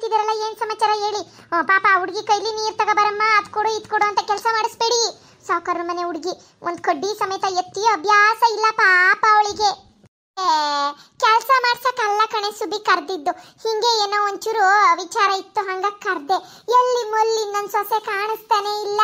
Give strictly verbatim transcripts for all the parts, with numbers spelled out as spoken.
ನಿಂತಿದ್ದೀರಲ್ಲ, ಏನ್ ಸಮಾಚಾರ ಹೇಳಿ? ಪಾಪ ಹುಡುಗಿ ಕೈಲಿ ನೀರ್ ತಗೋಬರಮ್ಮ, ಅದ್ ಕೊಡು ಇದ್ ಕೊಡು ಅಂತ ಕೆಲಸ ಮಾಡಿಸ್ಬೇಡಿ. ಸಾವುಕಾರ ಮನೆ ಹುಡುಗಿ ಒಂದ್ ಕಡ್ಡಿ ಸಮೇತ ಎತ್ತಿ ಅಭ್ಯಾಸ ಇಲ್ಲ ಪಾಪ ಅವಳಿಗೆ. ಕೆಲಸ ಮಾಡ್ಸಕ್ ಅಲ್ಲ ಕಣೆ ಸುಬಿ ಕರ್ದಿದ್ದು, ಹಿಂಗೆ ಏನೋ ಒಂಚೂರು ವಿಚಾರ ಇತ್ತು ಹಂಗ ಕರ್ದೆ. ಎಲ್ಲಿ ಮೊಲ್ಲಿ ನನ್ ಸೊಸೆ ಕಾಣಿಸ್ತಾನೆ ಇಲ್ಲ.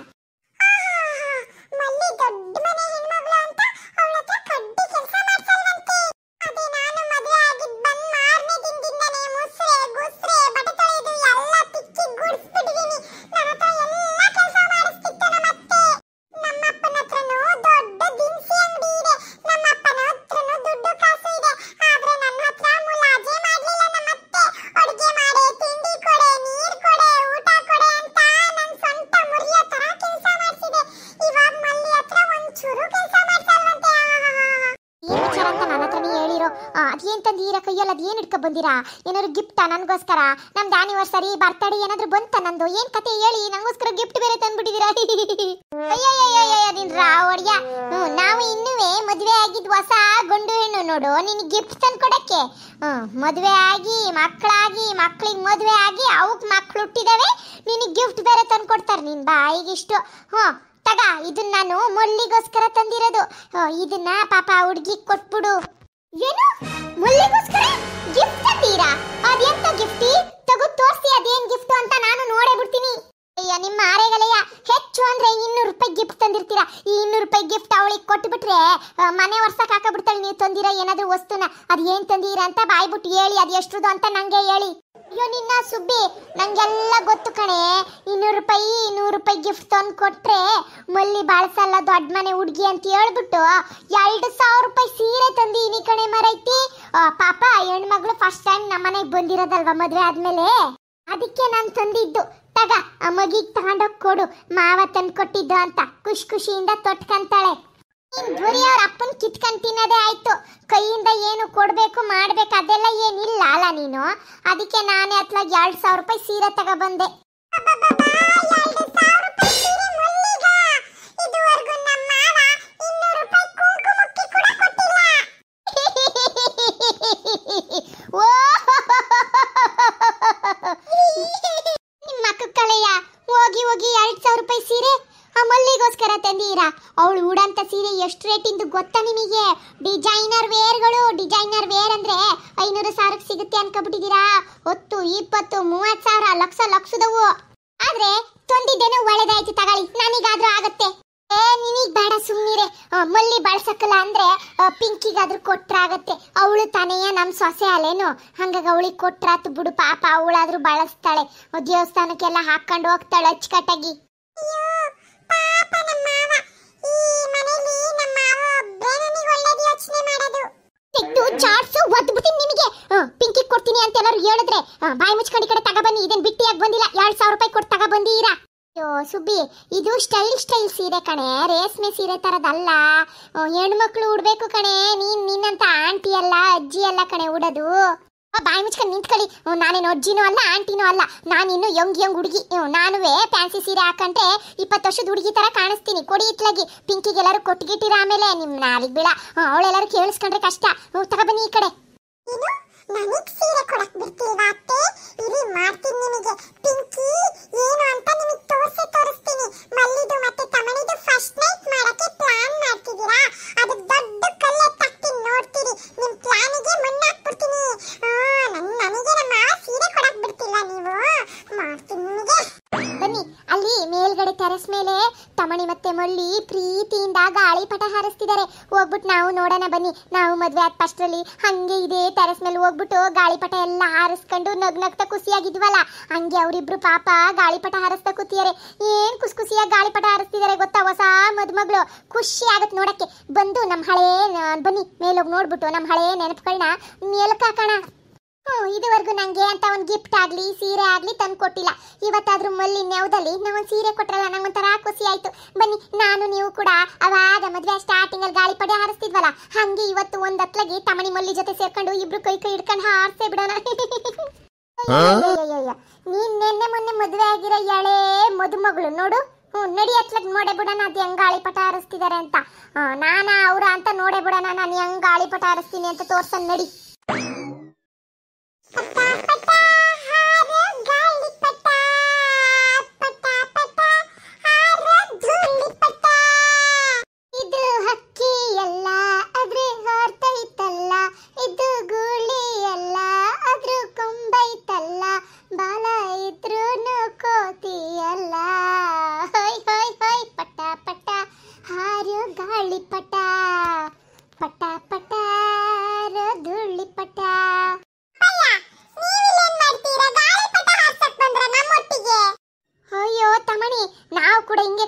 ಮಲ್ಲಿ ದೊಡ್ಡ ಮನೆ ಹೆಣ್ಮಗಳು ಅಂತ ಅವಳ ಹತ್ರ ಕಡ್ಡಿ ಕೆಲಸ ಮಾಡ್ಸಲ್ವಂತೆ. ಅದೇ ನಾನು ಮದುವೆ ಆಗಿದ್ ಬಂದ್ ಮಾರನೇ ದಿನದಿಂದನೇ ಮುಸ್ರೆ ಗುಸ್ರೆ ಬಟ್ಟೆ ತೊಳೆದು ಎಲ್ಲ ತಿಕ್ಕಿ ಗುಡಿಸ್ಬಿಟ್ಟಿದೀನಿ. ನನ್ನ ಹತ್ರ ಎಲ್ಲ ಕೆಲಸ ಮಾಡಿಸ್ತಿತ್ತು ನಮ್ಮತ್ತೆ. ನಮ್ಮಪ್ಪನ ಹತ್ರನೂ ದೊಡ್ಡ ದಿನಸಿ ಅಂಗಡಿ ಇದೆ, ನಮ್ಮಪ್ಪನ ಹತ್ರನೂ ದುಡ್ಡು ಕಾಸು ಇದೆ. ಆದ್ರೆ ನನ್ನ ಹತ್ರ ಮುಲಾಜೆ ಮಾಡ್ಲಿಲ್ಲ ನಮ್ಮತ್ತೆ. ಅಡುಗೆ ಮಾಡೆ, ತಿಂಡಿ ಕೊಡೆ, ನೀರ್ ಕೊಡೆ, ಊಟ ಕೊಡೆ ಅಂತ ನನ್ ಸ್ವಂತ ಮುರಿಯೋ ತರ ಕೆಲಸ ಮಾಡಿಸಿದೆ. ಇವಾಗ ಮಲ್ಲಿ ಹತ್ರ ಒಂಚೂರು ಕೆಲಸ ಮಾಡ್ಸಲ್ವಂತೆ. ಏನ್ ವಿಚಾರ ಅಂತ ನನ್ನ ಹತ್ರನೇ ಹೇಳಿರೋ. ಅದೇನ್ ತಂದೀರಾ ಕೈಯಲ್ಲಿ? ಅದೇನ್ ಇಟ್ಕೊ ಬಂದಿರಾ? ಏನಾದ್ರು ಗಿಫ್ಟಾ ನನ್ಗೋಸ್ಕರ? ನಮ್ದು ಆನಿವರ್ಸರಿ ಬರ್ತ್ಡೇ ಏನಾದ್ರು ಬಂತ ನಂದು? ಏನ್ ಕತೆ ಹೇಳಿ, ನಂಗೋಸ್ಕರ ಗಿಫ್ಟ್ ಬೇರೆ ತಂದ್ಬಿಟ್ಟಿದೀರಾ? ಅಯ್ಯಯ್ಯಯ್ಯಯ್ಯ ನಿನ್ ರಾವಡ್ಯ. ಹ್ಮ್ ನಾವು ಇನ್ನುವೇ ಮದ್ವೆ ಆಗಿದ್ ಹೊಸ ಗಂಡು ಹೆಣ್ಣು ನೋಡು, ನಿನ್ ಗಿಫ್ಟ್ ತಂದು ಕೊಡಕ್ಕೆ. ಹ್ಮ್ ಮದ್ವೆ ಆಗಿ ಮಕ್ಕಳಾಗಿ ಮಕ್ಳಿಗೆ ಮದ್ವೆ ಆಗಿ ಅವಕ್ ಮಕ್ಳು ಹುಟ್ಟಿದಾವೆ, ನಿನಗೆ ಗಿಫ್ಟ್ ಬೇರೆ ತಂದು ಕೊಡ್ತಾರೆ. ನಿನ್ ಬಾಯಿಗಿಷ್ಟು. ಹ್ಮ್ ತಗ, ಇದನ್ನ ನಾನು ಮೊಲ್ಲಿಗೋಸ್ಕರ ತಂದಿರೋದು. ಇದನ್ನ ಪಾಪ ಹುಡುಗಿ ಕೊಟ್ಬಿಡು. ಏನು ಮೊಲ್ಲಿಗೋಸ್ಕರ ಗಿಫ್ಟ್ ತಂದೀರಾ? ಅದೆಂತ ಗಿಫ್ಟಿ? ತಗೋ ತೋರಿಸಿ ಅದೇನ್ ಗಿಫ್ಟ್ ಅಂತ ನಾನು ನೋಡೇ ಬಿಡ್ತೀನಿ. ಅಯ್ಯ ನಿಮ್ಮ ಆರೆಗಲೆಯ ಹೆಚ್ಚು ಅಂದ್ರೆ ಇನ್ನೂರು ರೂಪಾಯಿ ಗಿಫ್ಟ್ ತಂದಿರ್ತೀರಾ. ಈ ಇನ್ನೂರು ರೂಪಾಯಿ ಗಿಫ್ಟ್ ಅವಳಿಗೆ ಕೊಟ್ಬಿಟ್ರೆ ಮನೆ ವರ್ಷಕ್ಕೆ ಹಾಕಬಿಡ್ತಾಳೆ. ನೀವು ತಂದಿರೋ ಏನಾದ್ರೂ ವಸ್ತುನ ಅದ್ ಏನ್ ತಂದೀರಾ ಅಂತ ಬಾಯ್ಬಿಟ್ಟು ಹೇಳಿ, ಅದು ಎಷ್ಟುದು ಅಂತ ನಂಗೆ ಹೇಳಿ. ಅಯ್ಯೋ ನಿನ್ನ ಸುಬ್ಬಿ, ನಂಗೆಲ್ಲ ಗೊತ್ತು ಕಣೆ. ಇನ್ನೂರು ರೂಪಾಯಿ ನೂರು ರೂಪಾಯಿ ಗಿಫ್ಟ್ ತಂದು ಕೊಟ್ರೆ ಮಲ್ಲಿ ಬಾಳ್ಸಲ್ಲ ದೊಡ್ಡ ಮನೆ ಹುಡುಗಿ ಅಂತ ಹೇಳ್ಬಿಟ್ಟು ಎರಡು ಸಾವಿರ ರೂಪಾಯಿ ಸೀರೆ ತಂದೀನಿ ಕಣೆ ಮರೈತಿ. ಪಾಪ ಹೆಣ್ಮಗಳು ಫಸ್ಟ್ ಟೈಮ್ ನಮ್ಮನೆಗೆ ಬಂದಿರೋದಲ್ವಾ ಮದ್ವೆ ಆದ್ಮೇಲೆ, ಅದಕ್ಕೆ ನಾನು ತಂದಿದ್ದು. ತಗ ಆ ಮಗಿಗೆ ತಗೊಂಡೋಗಿ ಕೊಡು, ಮಾವ ತಂದು ಕೊಟ್ಟಿದ್ದು ಅಂತ ಖುಷಿ ಖುಷಿಯಿಂದ ತೊಟ್ಕಂತಾಳೆ. ಧ್ವರಿ ಅವ್ರ ಅಪ್ಪನ್ ಕಿತ್ಕೊಂಡ್ ತಿನ್ನೋದೇ ಆಯ್ತು. ಕೈಯಿಂದ ಏನು ಕೊಡ್ಬೇಕು ಮಾಡ್ಬೇಕು ಅದೆಲ್ಲ ಏನಿಲ್ಲ ಅಲ್ಲ ನೀನು. ಅದಕ್ಕೆ ನಾನೇ ಅತ್ಲಾಗ ಎರಡ್ ಸಾವಿರ ರೂಪಾಯಿ ಸೀರೆ ತಗೊಬಂದೆ. ನಿಮ್ಮ ಮಕ್ಕ ಕಲೆಯ ಹೋಗಿ ಹೋಗಿ ಎರಡ್ ಸಾವಿರ ರೂಪಾಯಿ ಸೀರೆ ಆ ಮಲ್ಲಿಗೋಸ್ಕರ ತಂದೀರಾ? ಅವಳು ಉಡಂತ ಸೀರೆ ಎಷ್ಟು ರೇಟಿಂದು ಗೊತ್ತಾ ನಿಮಗೆ? ಡಿಸೈನರ್ ವೇರ್ಗಳು. ಡಿಸೈನರ್ ವೇರ್ ಅಂದ್ರೆ ಐನೂರು ಸಾವಿರಕ್ಕೆ ಸಿಗುತ್ತೆ ಅನ್ಕೊಬಿಟ್ಟಿದ್ದೀರಾ? ಹತ್ತು ಇಪ್ಪತ್ತು ಮೂವತ್ತು ಸಾವಿರ ಲಕ್ಷ ಲಕ್ಷದವು. ಆದ್ರೆ ತಂದಿದ್ದೇನೆ ಒಳ್ಳೇದಾಯ್ತು ತಗೊಳ್ಳಿ, ನನಗಾದ್ರೂ ಆಗತ್ತೆ. ಏ ನಿನಗ್ ಬೇಡ ಸುಮ್ಮನಿರೆ. ಮಲ್ಲಿ ಬಳಸಕ್ಕಲ್ಲ ಅಂದ್ರೆ ಪಿಂಕಿಗಾದ್ರೂ ಕೊಟ್ರಾಗತ್ತೆ. ಅವಳು ತಾನೆಯ ನಮ್ ಸೊಸೆ ಅಲ್ಲೇನು, ಹಂಗಾಗಿ ಅವಳಿಗೆ ಕೊಟ್ರಾತು ಬಿಡು. ಪಾಪ ಅವಳಾದ್ರೂ ಬಳಸ್ತಾಳೆ, ದೇವಸ್ಥಾನಕ್ಕೆಲ್ಲ ಹಾಕೊಂಡು ಹೋಗ್ತಾಳೆ ಅಚ್ಚುಕಟ್ಟಾಗಿ. ಪಾಪ ನಮ್ಮ ಮಾವ, ಈ ಮನೆಯಲ್ಲಿ ನಮ್ಮ ಮಾವ ಒಬ್ಬರೇ ನನಗೆ ಒಳ್ಳೇದು ಯೋಚನೆ ಮಾಡೋದು. ಇದು ಚಾಟ್ಸು ಒದ್ಬಿಡ್ತೀನಿ ನಿಮಗೆ. ಪಿಂಕಿ ಕೊಡ್ತೀನಿ ಅಂತ ಎಲ್ಲರೂ ಹೇಳಿದ್ರೆ ಬಾಯಿ ಮುಚ್ಕೊಂಡು ಕಡೆ ತಗೊಬನ್ನಿ. ಇದನ್ನ ಬಿಟ್ಟಿಯಾಗಿ ಬಂದಿಲ್ಲ, ಎರಡ್ ಸಾವಿರ ರೂಪಾಯಿ ಕೊಟ್ಟು ತಗೊಬಂದೀರಾ? ಅಯ್ಯೋ ಸುಬ್ಬಿ, ಇದು ಸ್ಟೈಲ್ ಸ್ಟೈಲ್ ಸೀರೆ ಕಣೆ, ರೇಷ್ಮೆ ಸೀರೆ ತರದಲ್ಲ. ಹೆಣ್ಮಕ್ಳು ಉಡ್ಬೇಕು ಕಣೆ. ನೀನ್ ನಿನ್ನಂತ ಆಂಟಿ ಅಲ್ಲ ಅಜ್ಜಿ ಅಲ್ಲ ಕಣೆ ಉಡೋದು. ಬಾಯಿ ಮುಚ್ಕೊಂಡು ನಿಂತ್ಕೊಳ್ಳಿ. ನಾನೇನು ಅಜ್ಜಿನೂ ಅಲ್ಲ ಆಂಟಿನೂ ಅಲ್ಲ, ನಾನಿನ್ನು ಯಂಗ್ ಯಂಗ್ ಹುಡುಗಿ. ನಾನುವೇ ಫ್ಯಾನ್ಸಿ ಸೀರೆ ಹಾಕಂಡ್ರೆ ಇಪ್ಪತ್ತು ವರ್ಷದ ಹುಡುಗಿ ತರ ಕಾಣಿಸ್ತೀನಿ. ಕೊಡಿ ಇತ್ಲಾಗಿ ಪಿಂಕಿಗೆಲ್ಲರೂ ಕೊಟ್ಟಿಗಿಟ್ಟಿರ. ಆಮೇಲೆ ನಿಮ್ ನಾಲಿಗೆ ಬೀಳ ಅವಳೆಲ್ಲರೂ ಕೇಳಿಸ್ಕೊಂಡ್ರೆ ಕಷ್ಟ. ತಗೊಬನ್ನಿ ಈ ಕಡೆ. ನನಗೆ ಸೀರೆ ಕೊಡಕ್ ಬಿಡ್ತೀರಾ ಅತ್ತೆ? ಇರಿ ಮಾಡ್ತೀನಿ ನಿಮಗೆ. ಪಿಂಕಿ ಏನು ಅಂತ ನಿಮಗೆ ತೋರಿಸಿ ತೋರಿಸ್ತೀನಿ. ಮಲ್ಲಿದು ಮತ್ತೆ ತಮಣಿದು ಫಸ್ಟ್ ನೈಟ್ ಮಾಡಕ್ಕೆ ಪ್ಲಾನ್ ಮಾಡ್ತಿದ್ದೀರಾ? ಅದು ದೊಡ್ಡ ಕಲ್ಲೆ ತಕ್ತೀನಿ ನೋಡ್ತೀರಿ. ನಿಮ್ ಪ್ಲಾನಿಗೆ ಮುನ್ನಾಕ್ಬಿಡ್ತೀನಿ. ನನ್ ನನಗೆ ನಮ್ಮ ಸೀರೆ ಕೊಡಕ್ ಬಿಡ್ತಿಲ್ಲ ನೀವು. ಮಾಡ್ತೀನಿ ನಿಮಗೆ. ಬನ್ನಿ, ಅಲ್ಲಿ ಮೇಲ್ಗಡೆ ಟೆರೆಸ್ ಮೇಲೆ ತಮಣಿ ಮತ್ತೆ ಮಳ್ಳಿ ಪ್ರೀತಿಯಿಂದ ಗಾಳಿಪಟ ಹಾರಿಸ್ತಿದ್ದಾರೆ. ಹೋಗ್ಬಿಟ್ಟು ನಾವು ನೋಡೋಣ ಬನ್ನಿ. ನಾವು ಮದ್ವೆ ಆದ ಫಸ್ಟ್ರಲ್ಲಿ ಹಂಗೆ ಇದೆ ಟೆರೆಸ್ ಮೇಲೆ ಹೋಗ್ಬಿಟ್ಟು ಗಾಳಿಪಟ ಎಲ್ಲ ಹಾರಿಸ್ಕೊಂಡು ನಗ್ ನಗ್ತಾ ಖುಷಿಯಾಗಿದ್ವಲ್ಲ, ಹಂಗೆ ಅವರಿಬ್ರು ಪಾಪ ಗಾಳಿಪಟ ಹಾರಿಸ್ತಾ ಕೂತಿದ್ದಾರೆ. ಏನ್ ಖುಷಿ ಖುಷಿಯಾಗಿ ಗಾಳಿಪಟ ಹಾರಿಸ್ತಿದ್ದಾರೆ ಗೊತ್ತಾ? ಹೊಸ ಮದುಮಗಳು. ಖುಷಿ ಆಗತ್ ನೋಡಕ್ಕೆ. ಬಂದು ನಮ್ಮ ಹಳೆ ಬನ್ನಿ ಮೇಲೋಗಿ ನೋಡ್ಬಿಟ್ಟು ನಮ್ಮ ಹಳೆ ನೆನಪುಗಳನ್ನ ಮೇಲಕ್ಕೆ ಹಾಕೋಣ. ಹ್ಮ್ ಇದುವರೆಗೂ ನಂಗೆ ಅಂತ ಒಂದು ಗಿಫ್ಟ್ ಆಗ್ಲಿ ಸೀರೆ ಆಗ್ಲಿ ತಂದು ಕೊಟ್ಟಿಲ್ಲ. ಇವತ್ತಾದ್ರೂ ಮಲ್ಲಿ ನ್ಯಾವದಲ್ಲಿ ನಾವೊಂದು ಸೀರೆ ಕೊಟ್ರಲ್ಲ, ನಂಗೊಂಥರ ಖುಷಿ ಆಯ್ತು. ಬನ್ನಿ, ನಾನು ನೀವು ಕೂಡ ಅವಾಗ ಮದ್ವೆ ಸ್ಟಾರ್ಟಿಂಗ್ ಅಲ್ಲಿ ಗಾಳಿಪಟ ಹಾರಿಸ್ತಿದ್ವಲ್ಲ, ಹಂಗೆ ಇವತ್ತು ಒಂದ್ ಹತ್ಲಾಗಿ ತಮಣಿ ಮಲ್ಲಿ ಜೊತೆ ಸೇರ್ಕೊಂಡು ಇಬ್ರು ಕೈ ಕೈ ಹಿಡ್ಕೊಂಡು ಹಾರಿಸೇ ಬಿಡೋಣ. ನೀನ್ ನಿನ್ನೆ ಮೊನ್ನೆ ಮದ್ವೆ ಆಗಿರೋ ಎಳೆ ಮದುಮಗಳು ನೋಡು. ಹ್ಮ್ ನಡಿ ಹತ್ಲಾಗ ನೋಡೇ ಬಿಡೋಣ ಅದು ಹೆಂಗ್ ಗಾಳಿಪಟ ಹಾರಿಸ್ತಿದ್ದಾರೆ ಅಂತ. ನಾನ ಅವ್ರ ಅಂತ ನೋಡೇ ಬಿಡೋಣ, ನಾನು ಹೆಂಗ್ ಗಾಳಿಪಟ ಹಾರಿಸ್ತೀನಿ ಅಂತ ತೋರ್ಸನ್ ನಡಿ. ಪಟ ಪಟ ಹಾರ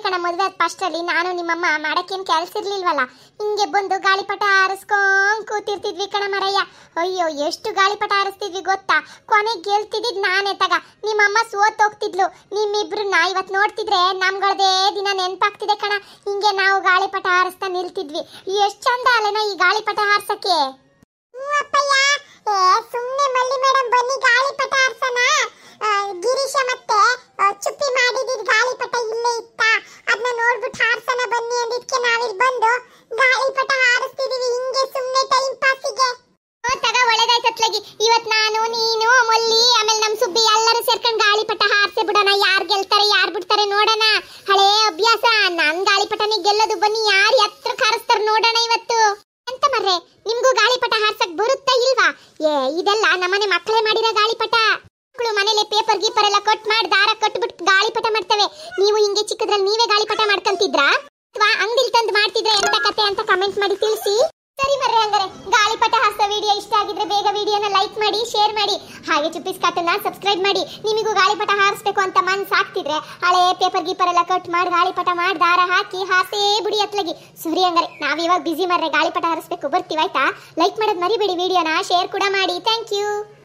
ಕಣ ಮದುವೆ ಆದ ಫಸ್ಟಲ್ಲಿ ನಾನು ನಿಮ್ಮಮ್ಮ ಮಾಡಕ್ಕೇನು ಕೆಲಸ ಇರ್ಲಿಲ್ವಲ್ಲ, ಹಿಂಗೆ ಬಂದು ಗಾಳಿಪಟ ಹಾರಿಸ್ಕೊಂಡ್ ಕೂತಿರ್ತಿದ್ವಿ ಕಣ ಮರಯ್ಯ. ಅಯ್ಯೋ ಎಷ್ಟು ಗಾಳಿಪಟ ಹಾರಿಸ್ತಿದ್ವಿ ಗೊತ್ತಾ, ಕೊನೆಗೆ ಗೆಲ್ತಿದ್ದಿದ್ ನಾನೇ ತಗ. ನಿಮ್ಮಮ್ಮ ಸೋತ್ ಹೋಗ್ತಿದ್ಲು. ನಿಮ್ಮಿಬ್ರನ್ನ ಇವತ್ತು ನೋಡ್ತಿದ್ರೆ ನಮ್ಗಳದೇ ದಿನ ನೆನಪಾಗ್ತಿದೆ ಕಣ. ಹಿಂಗೆ ನಾವು ಗಾಳಿಪಟ ಹಾರಿಸ್ತಾ ನಿಲ್ತಿದ್ವಿ. ಎಷ್ಟು ಚಂದ ಅಲ್ಲನ ಈ ಗಾಳಿಪಟ ಹಾರ್ಸಕ್ಕೆ. ಸುಮ್ಮನೆ ಮಲ್ಲಿ ಮೇಡಮ್ ಬನ್ನಿ ಗಾಳಿಪಟ ಹಾರ್ಸೋಣ. ಗಿರೀಶ ಮತ್ತೆ ಚುಪ್ಪಿ ಮಾಡಿದಿದ್ ಗಾಳಿಪಟ ಇಲ್ಲೇ ಇತ್ತ, ಅದನ್ನ ನೋಡ್ಬಿಟ್ಟು ಹಾರ್ಸೋಣ ಬನ್ನಿ ಅಂದಿದ್ಕೆ ನಾವಿಲ್ಲಿ ಬಂದು ಗಾಳಿಪಟ ಹಾರಿಸ್ತಿದೀವಿ ಹಿಂಗೆ ಸುಮ್ಮನೆ ಟೈಮ್ ಪಾಸಿಗೆ. ತಗ ಒಳ್ಳೇದಾಯ್ತತ್ಲಾಗಿ. ಇವತ್ ನಾನು ನೀನು ಮೊಲ್ಲಿ ಆಮೇಲೆ ನಮ್ ಸುಬ್ಬಿ ಎಲ್ಲರೂ ಸೇರ್ಕೊಂಡು ಗಾಳಿಪಟ ಹಾರಿಸಿ ಬಿಡೋಣ. ಯಾರು ಗೆಲ್ತಾರೆ ಯಾರು ಬಿಡ್ತಾರೆ ನೋಡೋಣ. ಹಳೇ ಅಭ್ಯಾಸ ನನ್ ಗಾಳಿಪಟನೇ ಗೆಲ್ಲೋದು. ಬನ್ನಿ ಯಾರು ಎತ್ರ ಹಾರಿಸ್ತಾರೆ ನೋಡೋಣ ಇವತ್ತು. ಎಂತ ಮರ್ರೆ, ನಿಮ್ಗೂ ಗಾಳಿಪಟ ಹಾರ್ಸಕ್ ಬರುತ್ತಾ ಇಲ್ವಾ? ಏ ಇದೆಲ್ಲ ನಮ್ಮನೆ ಮಕ್ಕಳೇ ಮಾಡಿರೋ ಗಾಳಿಪಟ. ಮಕ್ಕಳು ಮನೇಲಿ ಪೇಪರ್ ಗೀಪರ್ ಎಲ್ಲ ಕಟ್ ಮಾಡಿ ದಾರ ಕಟ್ಬಿಟ್ಟು ಗಾಳಿಪಟ ಮಾಡ್ತವೆ. ನೀವು ಹಿಂಗೆ ಚಿಕ್ಕದ್ರಲ್ಲಿ ನೀವೇ ಗಾಳಿಪಟ ಮಾಡ್ಕೊಂತಿದ್ರಾ ಅಥವಾ ಅಂಗಡಿಲಿ ತಂದು ಮಾಡ್ತಿದ್ರೆ ಎಂತ ಕತೆ ಅಂತ ಕಮೆಂಟ್ ಮಾಡಿ ತಿಳಿಸಿ. ಸರಿ ಮರ್ರೆ, ಹಂಗಾರೆ ಗಾಳಿಪಟ ಹಾರಿಸೋ ವಿಡಿಯೋ ಇಷ್ಟ ಆಗಿದ್ರೆ ಬೇಗ ವಿಡಿಯೋನ ಲೈಕ್ ಮಾಡಿ, ಶೇರ್ ಮಾಡಿ, ಹಾಗೆ ಚುಪ್ಪಿಸ್ ಕಾಟನ್ನ ಸಬ್ಸ್ಕ್ರೈಬ್ ಮಾಡಿ. ನಿಮಗೂ ಗಾಳಿಪಟ ಹಾರಿಸ್ಬೇಕು ಅಂತ ಮನ್ಸು ಆಗ್ತಿದ್ರೆ ಹಳೆ ಪೇಪರ್ ಗೀಪರ್ ಎಲ್ಲ ಕಟ್ ಮಾಡಿ ಗಾಳಿಪಟ ಮಾಡಿ ದಾರ ಹಾಕಿ ಹಾರಿಸೇ ಬಿಡಿ ಅತ್ಲಗಿ. ಸರಿ ಹಂಗಾರೆ ನಾವ್ ಇವಾಗ ಬಿಸಿ ಮರ್ರೆ ಗಾಳಿಪಟ ಹಾರಿಸ್ಬೇಕು, ಬರ್ತೀವಿ ಆಯ್ತಾ? ಲೈಕ್ ಮಾಡೋದು ಮರಿಬೇಡಿ, ವಿಡಿಯೋನ ಶೇರ್ ಕೂಡ ಮಾಡಿ. Thank you.